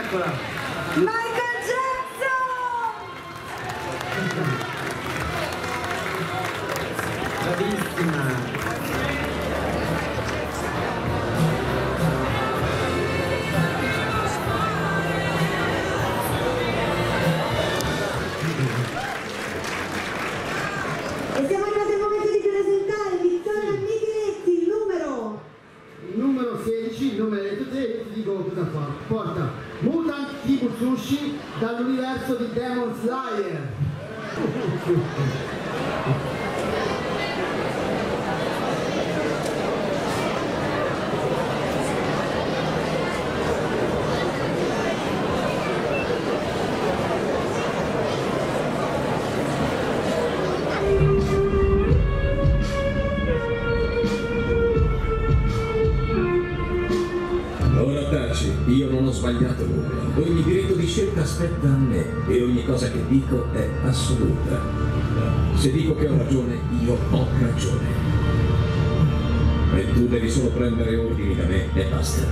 eccola. Michael Jackson! Bravissima. E siamo arrivati al momento di presentare Vittoria Micheletti, il numero 16, il nome detto te, ti dico cosa fa. Porta Mutant Kibu Sushi dall'universo di Demon Slayer. Io non ho sbagliato nulla. Ogni diritto di scelta spetta a me e ogni cosa che dico è assoluta. Se dico che ho ragione, io ho ragione. E tu devi solo prendere ordini da me e basta.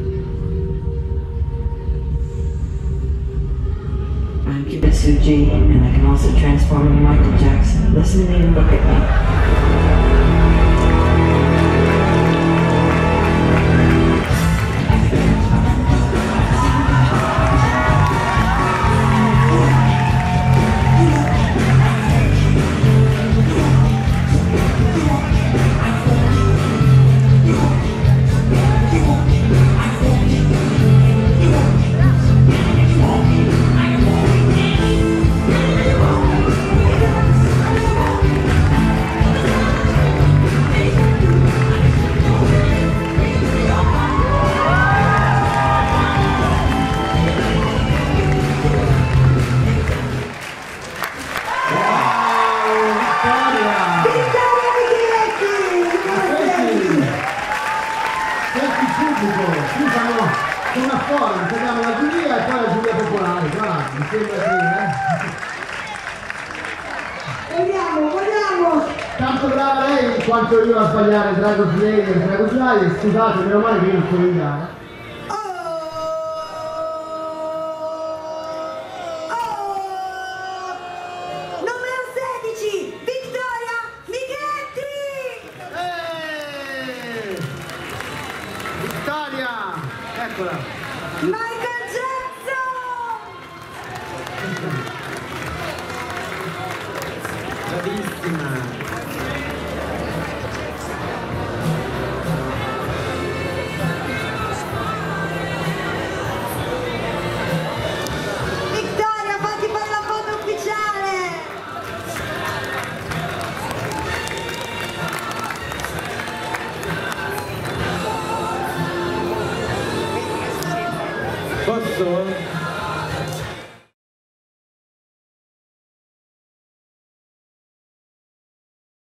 I'm Cuba Suji, and I can also transform into Michael Jackson. Listen to me and look at me. Una forma, prendiamo la giuria e poi la giuria popolare, guarda, mi sembra che, vogliamo! Tanto brava lei quanto io a sbagliare Dragon Slayer, scusate, meno male che io non sono in gara. Numero 16, Vittoria Micheletti! Vittoria, eccola. Michael Jackson! Bravissima. Vittoria, fatti fare la foto ufficiale! Posso?